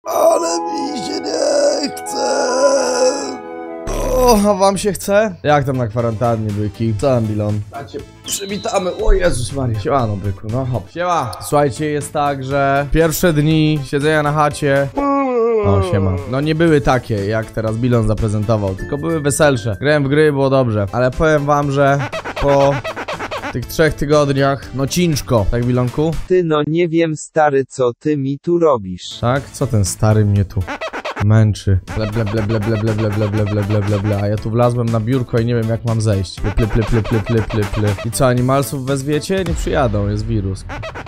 Ale mi się nie chce. O, a wam się chce? Jak tam na kwarantannie, byki? Co tam, Bilon? Macie, przywitamy. O Jezus Maria. Siemano, byku, no hop. Siema. Słuchajcie, jest tak, że pierwsze dni siedzenia na chacie... O, siema. No nie były takie, jak teraz Bilon zaprezentował, tylko były weselsze. Grałem w gry, było dobrze. Ale powiem wam, że po tych 3 tygodniach, no ciężko, tak Bilonku? Ty no nie wiem stary, co ty mi tu robisz. Tak? Co ten stary mnie tu męczy? Ble ble ble ble ble ble ble ble ble ble ble ble ble. A ja tu wlazłem na biurko i nie wiem jak mam zejść. Ple ple ple ple ple ple ple ple. I co, animalsów wezwiecie? Nie przyjadą, jest wirus.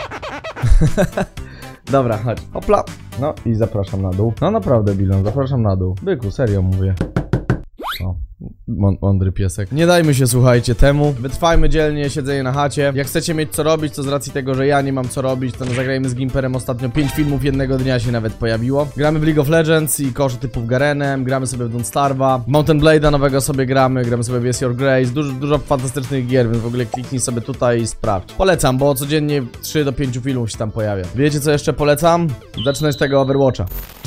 Dobra, chodź. Hopla. No i zapraszam na dół. No naprawdę, Bilon, zapraszam na dół. Byku, serio mówię. O, mądry piesek. Nie dajmy się, słuchajcie, temu. Wytrwajmy dzielnie siedzenie na chacie. Jak chcecie mieć co robić, to z racji tego, że ja nie mam co robić, to zagrajmy z Gimperem. Ostatnio 5 filmów jednego dnia się nawet pojawiło. Gramy w League of Legends i kosze typu Garenem. Gramy sobie w Don't Starve'a. Mountain Blade'a nowego sobie gramy. Gramy sobie w Yes Your Grace. Dużo fantastycznych gier, więc w ogóle kliknij sobie tutaj i sprawdź. Polecam, bo codziennie 3 do 5 filmów się tam pojawia. Wiecie co jeszcze polecam? Zacznę z tego Overwatcha.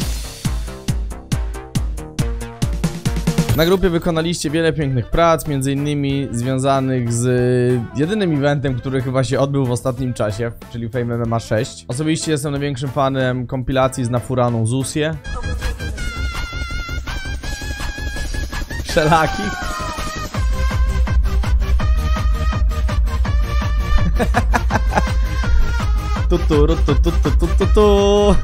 Na grupie wykonaliście wiele pięknych prac, między innymi związanych z jedynym eventem, który chyba się odbył w ostatnim czasie, czyli Fame MMA 6. Osobiście jestem największym fanem kompilacji z Nafuraną Zusie. Szelaki. Tu.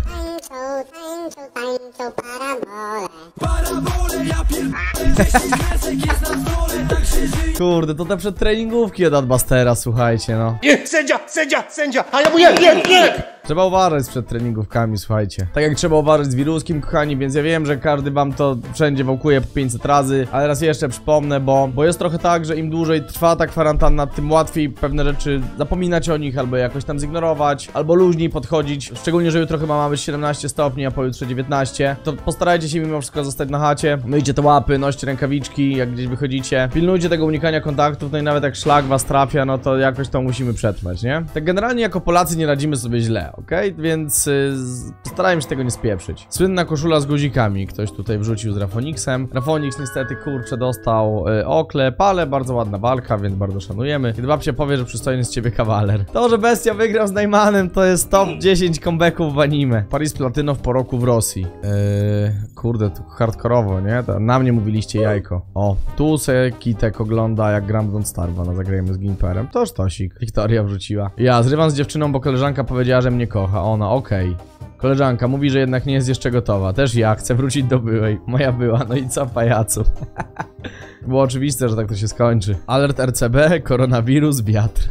Kurde, to te przedtreningówki od Adbustera, słuchajcie, no. Nie, sędzia, a ja mu nie! Trzeba uważać z przedtreningówkami, słuchajcie. Tak jak trzeba uważać z wiruskiem, kochani, więc ja wiem, że każdy wam to wszędzie wałkuje po 500 razy, ale raz jeszcze przypomnę, bo jest trochę tak, że im dłużej trwa ta kwarantanna, tym łatwiej pewne rzeczy zapominać o nich, albo jakoś tam zignorować, albo luźniej podchodzić. Szczególnie, że jutro chyba ma być 17 stopni, a pojutrze 19. To postarajcie się mimo wszystko zostać na chacie. Myjcie te łapy, noście rękawiczki, jak gdzieś wychodzicie. Pilnujcie tego unikania kontaktów, no i nawet jak szlak was trafia, no to jakoś to musimy przetrwać, nie? Tak generalnie jako Polacy nie radzimy sobie źle, okej? Więc postarajmy się tego nie spieprzyć. Słynna koszula z guzikami ktoś tutaj wrzucił z Rafonixem. Rafonix niestety, kurczę, dostał oklep, ale bardzo ładna walka, więc bardzo szanujemy. Kiedy babcia powie, że przystojny z ciebie kawaler. To, że Bestia wygrał z Najmanem, to jest top 10 comebacków w anime. Paris Platynow po roku w Rosji. Kurde, tu hardkorowo, nie? To na mnie mówiliście jajko. O, tu se Kitek ogląda, jak gram w Don't Starve'a na Zagrajmy z Gimperem. To sztosik. Wiktoria wrzuciła. Ja zrywam z dziewczyną, bo koleżanka powiedziała, że mnie kocha. Ona, okej. Koleżanka mówi, że jednak nie jest jeszcze gotowa. Też ja chcę wrócić do byłej. Moja była, no i co, pajacu? Było oczywiste, że tak to się skończy. Alert RCB, koronawirus, wiatr.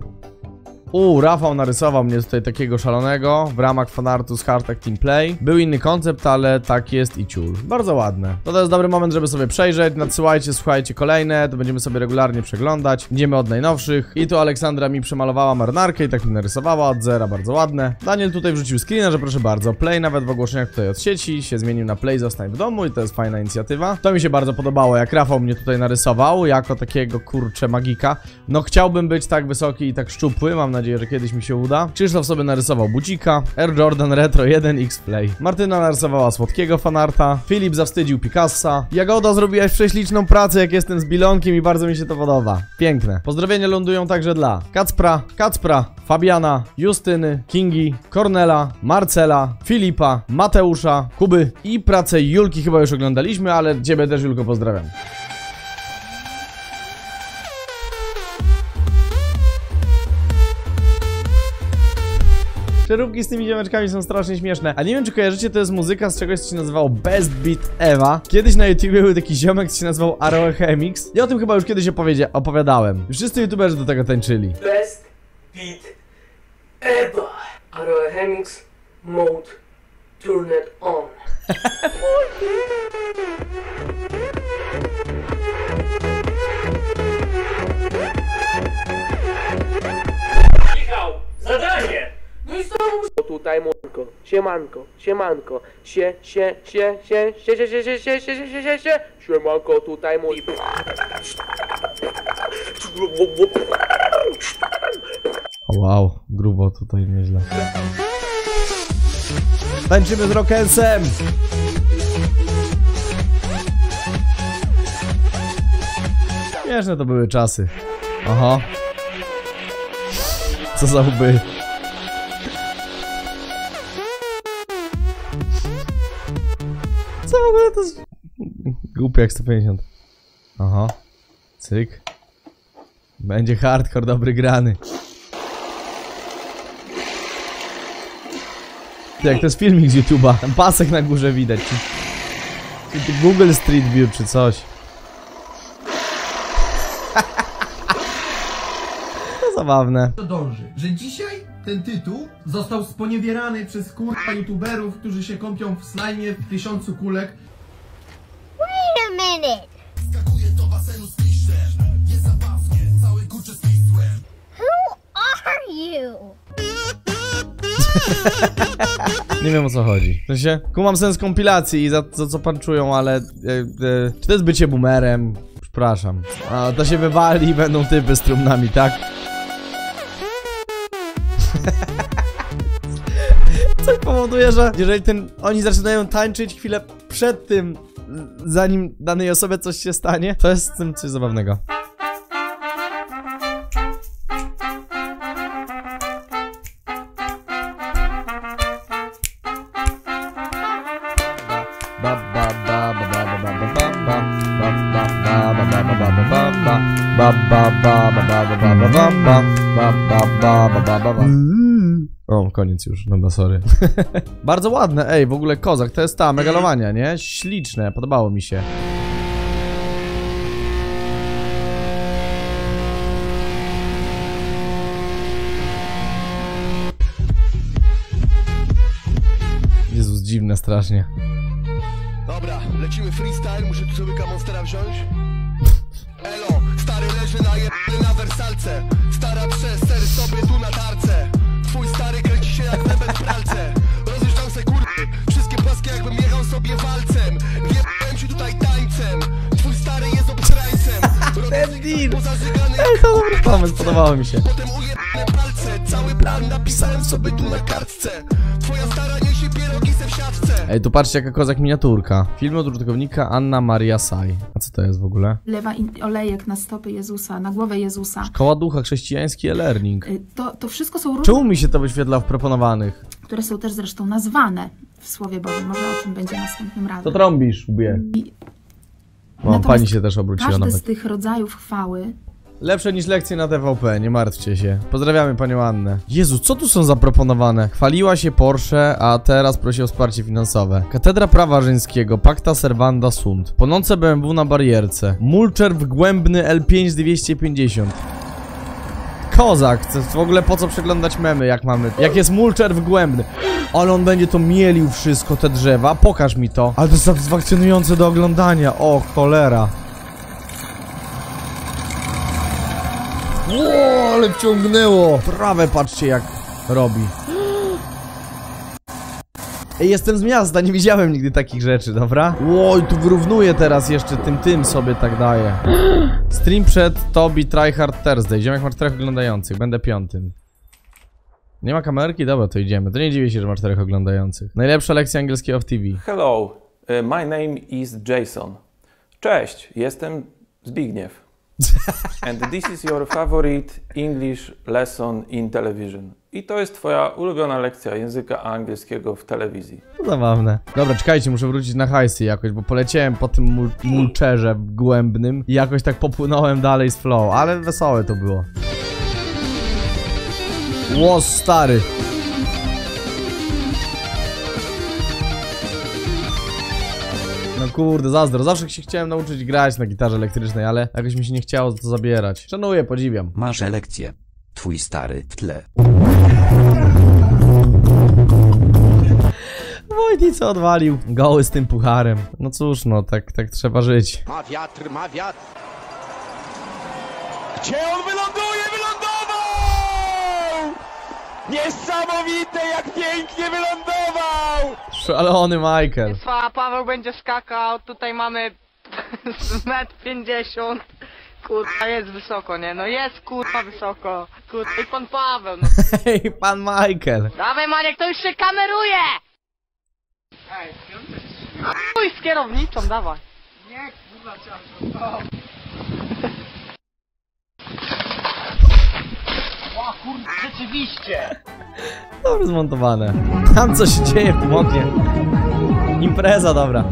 Rafał narysował mnie tutaj takiego szalonego w ramach fanartu z Hard Team Play. Był inny koncept, ale tak jest i ciul. Bardzo ładne. To jest dobry moment, żeby sobie przejrzeć. Nadsyłajcie, słuchajcie kolejne. To będziemy sobie regularnie przeglądać. Idziemy od najnowszych. I tu Aleksandra mi przemalowała marynarkę i tak mi narysowała od zera. Bardzo ładne. Daniel tutaj wrzucił screena, że proszę bardzo, Play nawet w ogłoszeniach tutaj od sieci się zmienił na Play zostań w domu i to jest fajna inicjatywa. To mi się bardzo podobało, jak Rafał mnie tutaj narysował jako takiego, kurczę, magika. No chciałbym być tak wysoki i tak szczupły. Mam nadzieję, że kiedyś mi się uda. Krzysztof sobie narysował bucika. Air Jordan Retro 1 X-Play. Martyna narysowała słodkiego fanarta. Filip zawstydził Picassa. Jagoda, zrobiłaś prześliczną pracę, jak jestem z Bilonkiem i bardzo mi się to podoba. Piękne. Pozdrowienia lądują także dla Kacpra, Fabiana, Justyny, Kingi, Kornela, Marcela, Filipa, Mateusza, Kuby i pracę Julki chyba już oglądaliśmy, ale ciebie też, Julko, pozdrawiam. Przeróbki z tymi ziomeczkami są strasznie śmieszne. A nie wiem, czy kojarzycie, to jest muzyka z czegoś, co się nazywało Best Beat Eva. Kiedyś na YouTube był taki ziomek, co się nazywał Arochemix. Ja o tym chyba już kiedyś opowiadałem. Wszyscy youtuberzy do tego tańczyli. Best Beat Eva. Arochemix Mode Turned On. Michał, zadanie! No i znowu tutaj Monko, siemanko, siemanko, tutaj mój. Wow, grubo tutaj nieźle. Tańczymy z Rockensem! Śmieszne to były czasy. Aha. Co za łby. Co w ogóle to jest... Głupie jak 150. Aha. Cyk. Będzie hardcore dobry grany. Jak to jest filmik z YouTube'a. Tam pasek na górze widać. Czy Google Street View czy coś. To zabawne. To dąży, że dzisiaj ten tytuł został sponiewierany przez kurwa youtuberów, którzy się kąpią w slajmie w 1000 kulek. Wait a minute. Who are you? Nie wiem o co chodzi. W sensie, kumam sens kompilacji i za co pan czują, ale... czy to jest bycie boomerem? Przepraszam. A to się wywali i będą typy z trumnami, tak? Co powoduje, że jeżeli oni zaczynają tańczyć chwilę przed tym, zanim danej osobie coś się stanie, to jest z tym coś zabawnego. O, koniec już, no sorry. Bardzo ładne, ej, w ogóle kozak, to jest ta megalomania, nie? Śliczne, podobało mi się. Jezus, dziwne strasznie. Dobra, lecimy freestyle, muszę tu sobie monstera wziąć. Elo, stary leży na wersalce. Stara przeser sobie tu na tarce. Twój stary kręci się jak bebet w pralce. Rozjeżdżam se kurwy, wszystkie płaskie jakbym jechał sobie walcem. Wjebałem ci tutaj tańcem. Twój stary jest obsrańcem. Ten deal! Ej, to dobry pomysł, podobało mi się. Potem ujebane palce. Cały plan napisałem sobie tu na kartce. Twoja stara niesie pierogi se w siatce. Ej, tu patrzcie jaka kozak miniaturka. Film od użytkownika Anna Maria Saj. A co to jest w ogóle? Lewa olejek na stopy Jezusa, na głowę Jezusa. Koła ducha, chrześcijański e-learning. To wszystko są różne, Czemu mi się to wyświetla w proponowanych? które są też zresztą nazwane w Słowie Bożym. Może o czym będzie następnym razem. To trąbisz, ubie. O, Natomiast pani się też obróciła każdy nawet. z tych rodzajów chwały Lepsze niż lekcje na TVP, nie martwcie się. Pozdrawiamy panią Annę. Jezu, co tu są zaproponowane? Chwaliła się Porsche, a teraz prosi o wsparcie finansowe. Katedra Prawa Rzymskiego, Pacta Servanda Sunt. Płonące BMW na barierce. Mulcher wgłębny L5 250. Kozak, w ogóle po co przeglądać memy, jak jest mulcher wgłębny. Ale on będzie to mielił wszystko, te drzewa. Pokaż mi to. Ale to jest satysfakcjonujące do oglądania. O, cholera. Ło, ale wciągnęło. Trawę patrzcie jak robi. Ej, jestem z miasta, nie widziałem nigdy takich rzeczy, dobra? Oj, tu wyrównuje teraz jeszcze tym sobie tak daje. Stream przed Tobi Tryhard Thursday. Ziomek ma 4 oglądających, będę 5. Nie ma kamerki? Dobra, to idziemy. To nie dziwię się, że ma 4 oglądających. Najlepsza lekcja angielskiego w TV. Hello, my name is Jason. Cześć, jestem Zbigniew. And this is your favorite English lesson in television. I to jest twoja ulubiona lekcja języka angielskiego w telewizji. To zabawne. Dobra, czekajcie, muszę wrócić na hajsy jakoś, bo poleciałem po tym mulcherze głębnym i jakoś tak popłynąłem dalej z flow, ale wesołe to było. Ło, stary. No kurde, zazdro. Zawsze się chciałem nauczyć grać na gitarze elektrycznej, ale jakoś mi się nie chciało to zabierać. Szanuję, podziwiam. Masz lekcję. Twój stary w tle. Wojtnica odwalił. Goły z tym pucharem. No cóż, no tak trzeba żyć. Ma wiatr, ma wiatr. Gdzie on wyląduje? Wylądował! Niesamowite, jak pięknie wylądował! Szalony Michael. Paweł będzie skakał, tutaj mamy 1,50 m. Kurwa, jest wysoko, nie? No jest kurwa wysoko. Kurwa, i pan Paweł, no. Hej, pan Michael. Dawaj Maniek, to już się kameruje! Chuj z kierownicą, dawaj. Nie, kurwa, ciasto. O kurde, rzeczywiście. Dobrze zmontowane. Tam co się dzieje w tym oknie. Impreza dobra.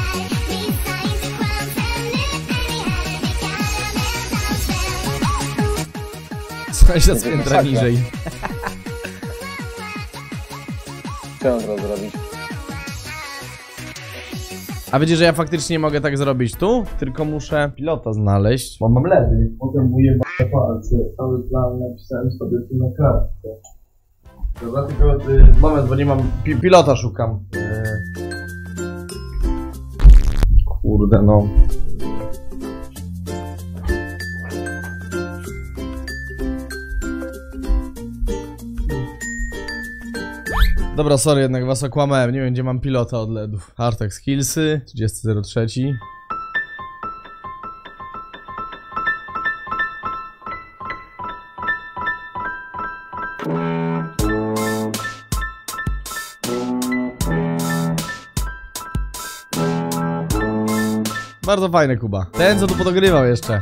Sąsiad z piętra niżej. Co on teraz zrobić? A wiecie, że ja faktycznie mogę tak zrobić tu? Tylko muszę pilota znaleźć. Bo mam ledy. Potem mu jebane palce. Cały plan napisałem sobie tu na kartce. Dobra, tylko moment, bo nie mam... pilota szukam. Kurde no. Dobra, sorry, jednak was okłamałem. Nie wiem, gdzie mam pilota od LEDów. Hardtech Skillsy, 30.03. Bardzo fajny Kuba. Ten, co tu podogrywał jeszcze.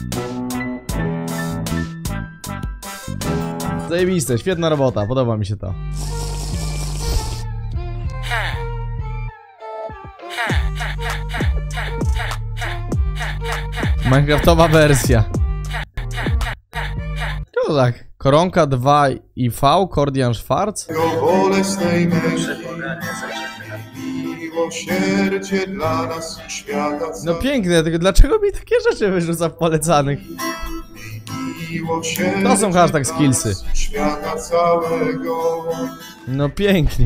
Zajebiste, świetna robota, podoba mi się to. Minecraftowa wersja. No tak. Koronka 2 i V, Kordian Schwarz. Bolesnej męki, miłosierdzie dla nas świata. No piękne, tylko dlaczego mi takie rzeczy wyrzuca w polecanych? To są hashtag skillsy. Świata całego. No pięknie.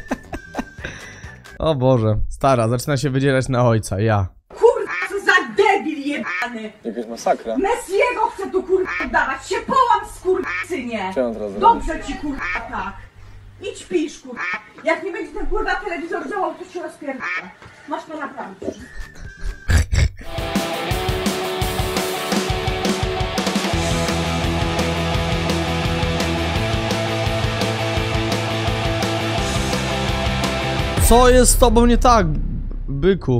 O Boże, stara, zaczyna się wydzierać na ojca, ja. Kurwa, co za debil jebany! Jakaś masakra. Messiego chcę tu kurwa dawać, się połam skurwysynie! Co on teraz zrobi? Dobrze ci kurwa tak! Idź pisz kurwa! Jak nie będzie ten kurwa telewizor działał, to się rozpierdolę. Masz to naprawić. Co jest z tobą nie tak, byku?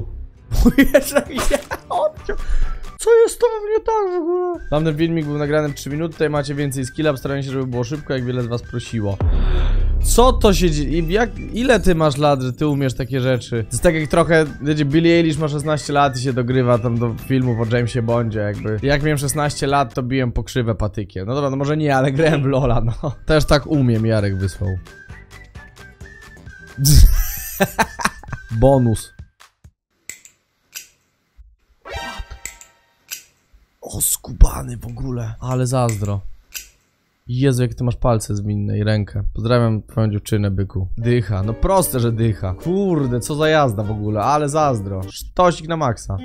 Co jest z tobą nie tak w ogóle? Tamten filmik był nagrany w 3 minuty, tutaj macie więcej skilla, starałem się, żeby było szybko, jak wiele z was prosiło. Co to się dzieje? Ile ty masz lat, że ty umiesz takie rzeczy? To jest tak jak trochę, wiecie, Billie Eilish ma 16 lat i się dogrywa tam do filmów o Jamesie Bondzie, jakby. Jak miałem 16 lat, to biłem po krzywę patykiem. No dobra, no może nie, ale grałem w Lola, no. Też tak umiem, Jarek wysłał. Bonus. O, skubany w ogóle. Ale zazdro. Jezu, jak ty masz palce zwinne i rękę. Pozdrawiam twoją dziewczynę, byku. Dycha, no proste, że dycha. Kurde, co za jazda w ogóle, ale zazdro. Sztosik na maksa.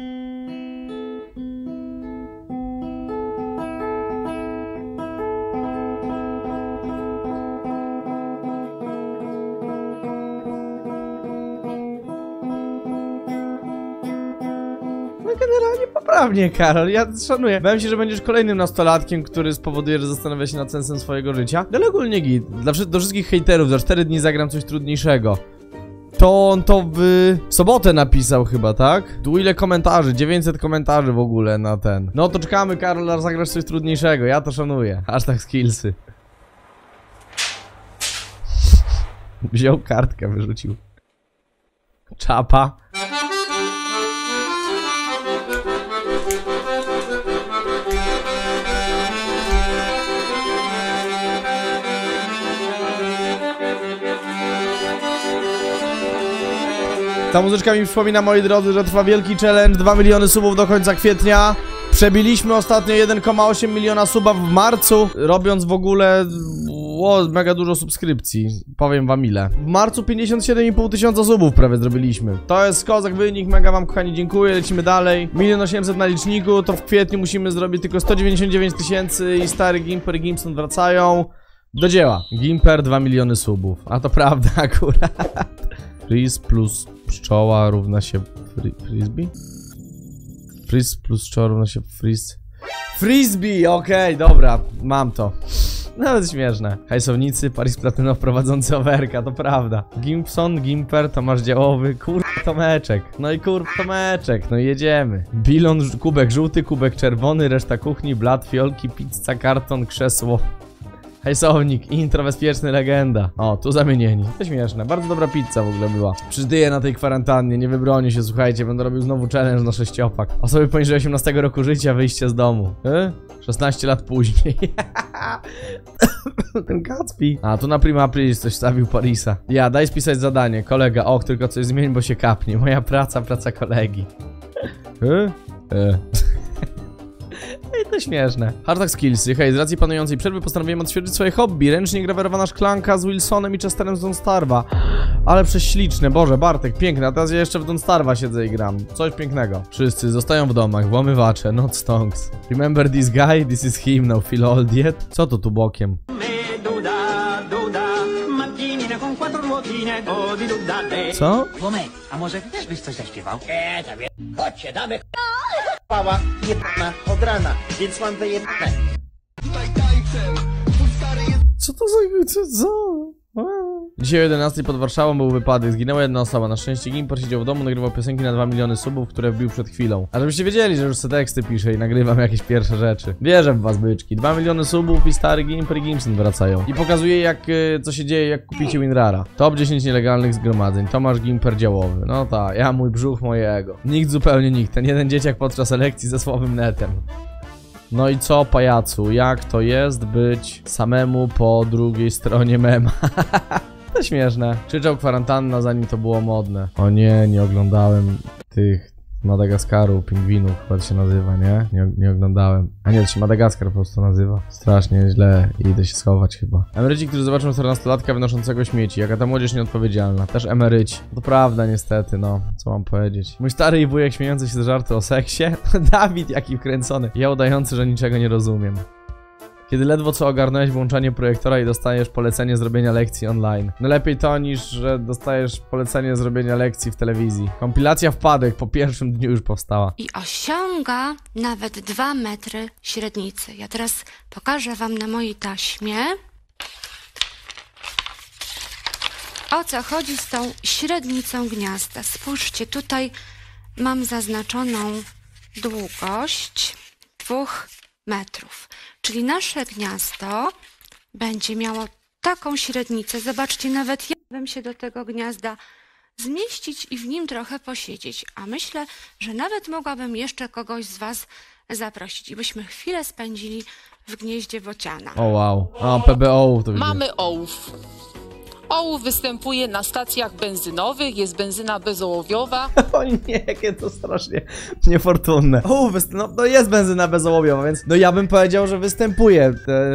Generalnie poprawnie, Karol, ja szanuję. Bałem się, że będziesz kolejnym nastolatkiem, który spowoduje, że zastanawia się nad sensem swojego życia. Ale ogólnie git. Do wszystkich hejterów, za 4 dni zagram coś trudniejszego. To on to w sobotę napisał chyba, tak? Tu ile komentarzy? 900 komentarzy w ogóle na ten. No to czekamy, Karol, aż zagrasz coś trudniejszego. Ja to szanuję. Hashtag skillsy. Wziął kartkę, wyrzucił. Czapa. Ta muzyczka mi przypomina, moi drodzy, że trwa wielki challenge, 2 miliony subów do końca kwietnia. Przebiliśmy ostatnio 1,8 miliona suba w marcu, robiąc w ogóle mega dużo subskrypcji. Powiem wam ile. W marcu 57,5 tysiąca subów prawie zrobiliśmy. To jest kozak wynik, mega wam kochani dziękuję, lecimy dalej. 1 800 000 na liczniku, to w kwietniu musimy zrobić tylko 199 tysięcy i stary Gimper i Gimson wracają. Do dzieła. Gimper 2 miliony subów. A to prawda akurat. Freeze plus pszczoła równa się frisbee? Freeze plus pszczoła równa się frisbee, okej, dobra, mam to. Nawet śmieszne. Hajsownicy, Paris Platynow prowadzący Overka, to prawda. Gimpson, Gimper, Tomasz Działowy, kurwa Tomeczek. No i kurwa Tomeczek, no i jedziemy. Bilon, kubek żółty, kubek czerwony, reszta kuchni, blat, fiolki, pizza, karton, krzesło. Hejsownik, intro bezpieczny, legenda. O, tu zamienieni. To śmieszne, bardzo dobra pizza w ogóle była. Przyjdyję na tej kwarantannie, nie wybronię się, słuchajcie, będę robił znowu challenge na 6-opak. Osoby poniżej 18 roku życia, wyjście z domu. 16 lat później. Ten Gatsby. A, tu na Prima Aprilis coś stawił Parisa. Ja, daj spisać zadanie, kolega. Och, tylko coś zmień, bo się kapnie. Moja praca, praca kolegi. I to śmieszne. Hardtack skillsy. Hej, z racji panującej przerwy postanowiłem odświeżyć swoje hobby. Ręcznie grawerowana szklanka z Wilsonem i Chesterem z Don't Starve'a. Ale prześliczne, Boże, Bartek, piękne. A teraz ja jeszcze w Don't Starve'a siedzę i gram. Coś pięknego. Wszyscy zostają w domach, włamywacze, not stonks. Remember this guy? This is him, now feel old yet? Co to tu bokiem? Co? Tomek, a może ty też byś coś zaśpiewał? Chodźcie, damy pała jebana od rana, więc mam wyjebane. Co to za... Co? Dzisiaj o 11 pod Warszawą był wypadek, zginęła jedna osoba. Na szczęście Gimper siedział w domu, nagrywał piosenki na 2 miliony subów, które wbił przed chwilą. A żebyście wiedzieli, że już se teksty piszę i nagrywam jakieś pierwsze rzeczy. Wierzę w was, byczki. 2 miliony subów i stary Gimper i Gimson wracają. I pokazuje co się dzieje, jak kupicie WinRara. Top 10 nielegalnych zgromadzeń. Tomasz Gimper działowy. No tak, ja mój brzuch, moje ego. Nikt, zupełnie nikt. Ten jeden dzieciak podczas elekcji ze słabym netem. No i co, pajacu? Jak to jest być samemu po drugiej stronie mema? To śmieszne. Krzyczał kwarantanna, zanim to było modne. O nie, nie oglądałem tych Madagaskaru, pingwinów chyba to się nazywa, nie? Nie oglądałem. A nie, to się Madagaskar po prostu nazywa. Strasznie źle i idę się schować chyba. Emeryci, którzy zobaczą 14-latka wynoszącego śmieci. Jaka ta młodzież nieodpowiedzialna. Też emeryci. To prawda niestety, no. Co mam powiedzieć? Mój stary i wujek śmiejący się z żartu o seksie. Dawid jaki wkręcony. Ja udający, że niczego nie rozumiem. Kiedy ledwo co ogarnąłeś włączanie projektora i dostajesz polecenie zrobienia lekcji online. No lepiej to niż, że dostajesz polecenie zrobienia lekcji w telewizji. Kompilacja wpadek po pierwszym dniu już powstała. I osiąga nawet 2 metry średnicy. Ja teraz pokażę wam na mojej taśmie, o co chodzi z tą średnicą gniazda. Spójrzcie, tutaj mam zaznaczoną długość 2 metrów. Czyli nasze gniazdo będzie miało taką średnicę. Zobaczcie, nawet ja bym się do tego gniazda zmieścić i w nim trochę posiedzieć. A myślę, że nawet mogłabym jeszcze kogoś z was zaprosić i byśmy chwilę spędzili w gnieździe bociana. O wow, a PBO to widzę. Mamy ołów. Ołów występuje na stacjach benzynowych, jest benzyna bezołowiowa. O nie, jakie to strasznie niefortunne. No jest benzyna bezołowiowa, więc no ja bym powiedział, że występuje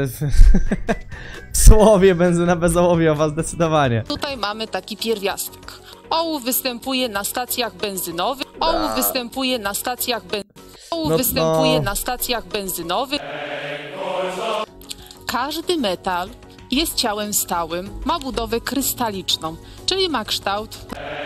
w słowie benzyna bezołowiowa zdecydowanie. Tutaj mamy taki pierwiastek. Ołów występuje na stacjach benzynowych. Ołów występuje na stacjach benzynowych. Każdy metal jest ciałem stałym, ma budowę krystaliczną, czyli ma kształt.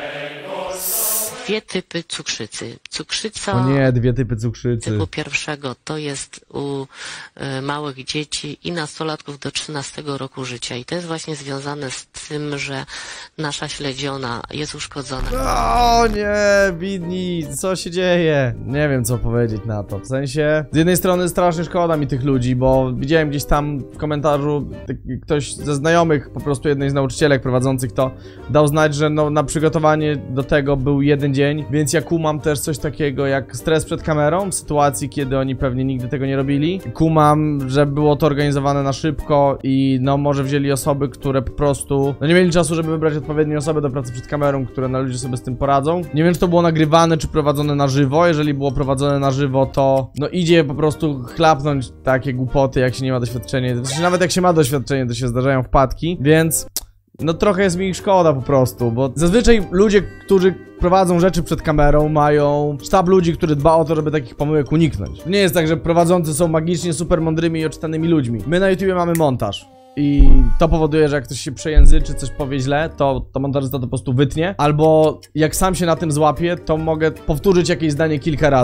2 typy cukrzycy. Cukrzyca o nie, 2 typy cukrzycy. typu pierwszego to jest u małych dzieci i nastolatków do 13 roku życia. I to jest właśnie związane z tym, że nasza śledziona jest uszkodzona. O nie, bidni, co się dzieje? Nie wiem co powiedzieć na to. W sensie, z jednej strony strasznie szkoda mi tych ludzi, bo widziałem gdzieś tam w komentarzu ktoś ze znajomych, po prostu jednej z nauczycielek prowadzących to dał znać, że no, na przygotowanie do tego był 1 dzień, więc ja kumam też coś takiego jak stres przed kamerą w sytuacji, kiedy oni pewnie nigdy tego nie robili. Kumam, że było to organizowane na szybko i no może wzięli osoby, które po prostu no nie mieli czasu, żeby wybrać odpowiednie osoby do pracy przed kamerą, które na ludzie sobie z tym poradzą. Nie wiem, czy to było nagrywane, czy prowadzone na żywo. Jeżeli było prowadzone na żywo, to no idzie po prostu chlapnąć takie głupoty, jak się nie ma doświadczenia. Nawet jak się ma doświadczenie, to się zdarzają wpadki, więc no trochę jest mi ich szkoda po prostu, bo zazwyczaj ludzie, którzy prowadzą rzeczy przed kamerą, mają sztab ludzi, który dba o to, żeby takich pomyłek uniknąć. To nie jest tak, że prowadzący są magicznie super mądrymi i oczytanymi ludźmi. My na YouTubie mamy montaż. I to powoduje, że jak ktoś się przejęzyczy, coś powie źle, to montażysta to po prostu wytnie. Albo jak sam się na tym złapie, to mogę powtórzyć jakieś zdanie kilka razy.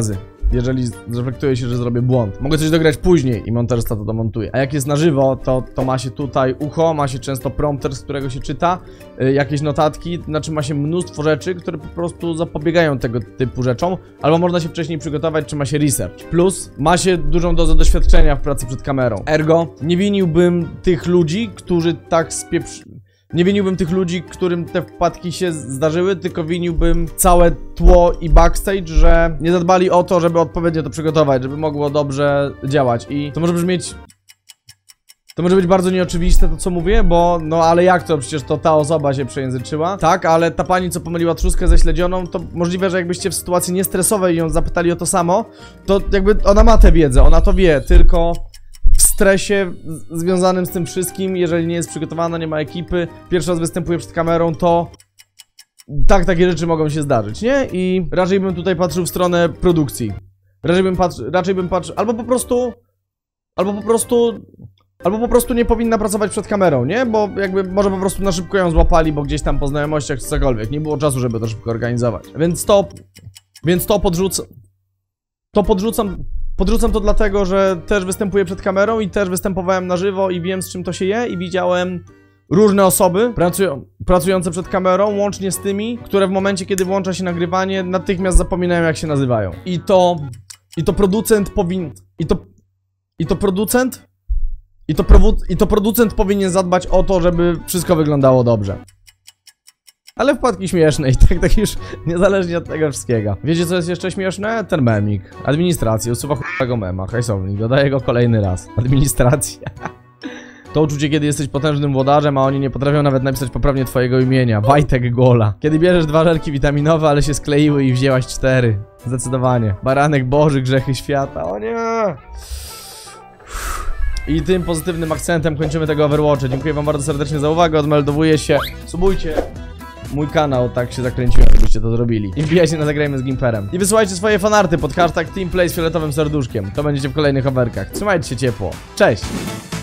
jeżeli zreflektuje się, że zrobię błąd. Mogę coś dograć później i montażysta to domontuje. A jak jest na żywo, to ma się tutaj ucho, ma się często prompter, z którego się czyta, jakieś notatki, znaczy ma się mnóstwo rzeczy, które po prostu zapobiegają tego typu rzeczom, albo można się wcześniej przygotować, czy ma się research. Plus ma się dużą dozę doświadczenia w pracy przed kamerą. Ergo, nie winiłbym tych ludzi, którzy tak Nie winiłbym tych ludzi, którym te wpadki się zdarzyły, tylko winiłbym całe tło i backstage, że nie zadbali o to, żeby odpowiednio to przygotować, żeby mogło dobrze działać. I to może brzmieć... To może być bardzo nieoczywiste to, co mówię, bo no ale jak to? Przecież to ta osoba się przejęzyczyła. Tak, ale ta pani, co pomyliła trzustkę ze śledzioną, to możliwe, że jakbyście w sytuacji niestresowej ją zapytali o to samo, to jakby ona ma tę wiedzę, ona to wie, tylko... w stresie związanym z tym wszystkim, jeżeli nie jest przygotowana, nie ma ekipy, pierwszy raz występuje przed kamerą, to tak, takie rzeczy mogą się zdarzyć, nie? I raczej bym tutaj patrzył w stronę produkcji. Raczej bym patrzył, albo po prostu nie powinna pracować przed kamerą, nie? Bo jakby może po prostu na szybko ją złapali, bo gdzieś tam po znajomościach czy cokolwiek, nie było czasu, żeby to szybko organizować. Więc to podrzucam to dlatego, że też występuję przed kamerą i też występowałem na żywo i wiem, z czym to się je, i widziałem różne osoby pracujące przed kamerą, łącznie z tymi, które w momencie, kiedy włącza się nagrywanie, natychmiast zapominają, jak się nazywają. I to producent powinien zadbać o to, żeby wszystko wyglądało dobrze. Ale wpadki śmieszne i tak już niezależnie od tego wszystkiego. Wiecie, co jest jeszcze śmieszne? Ten memik. Administracja usuwa chłopego mema, hajsownik, dodaje go kolejny raz. Administracja. To uczucie, kiedy jesteś potężnym włodarzem, a oni nie potrafią nawet napisać poprawnie twojego imienia. Wajtek Gola. Kiedy bierzesz 2 żelki witaminowe, ale się skleiły i wzięłaś 4. Zdecydowanie. Baranek Boży, grzechy świata. O nie! I tym pozytywnym akcentem kończymy tego Overwatcha. Dziękuję wam bardzo serdecznie za uwagę, odmeldowuję się. Subujcie mój kanał, tak się zakręciłem, żebyście to zrobili. I wbijajcie na Zagrajmy z Gimperem. I wysyłajcie swoje fanarty pod hashtag Teamplay z fioletowym serduszkiem. To będziecie w kolejnych overkach. Trzymajcie się ciepło. Cześć!